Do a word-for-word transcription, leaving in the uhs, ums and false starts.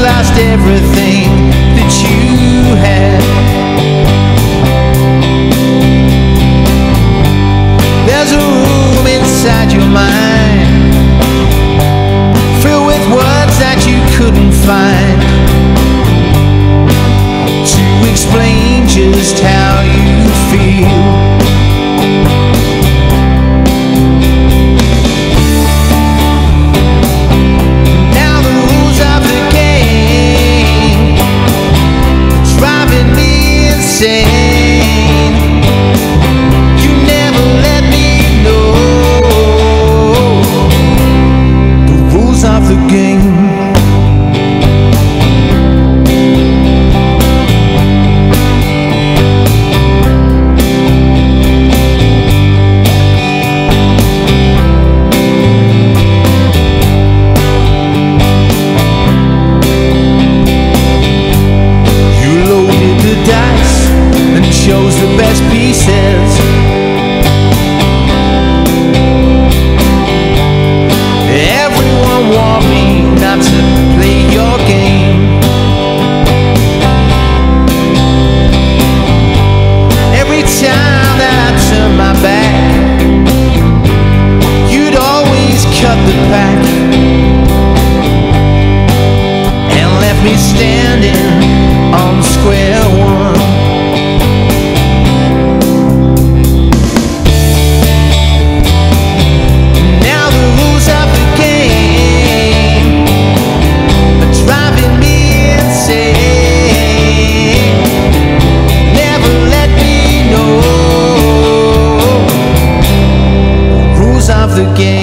lost everything that you had. There's a room inside your mind filled with words that you couldn't find to explain just how you feel. Chose the best pieces. Everyone warned me not to play your game. Every time that I turned my back, you'd always cut the pack and left me standing on square one. The game.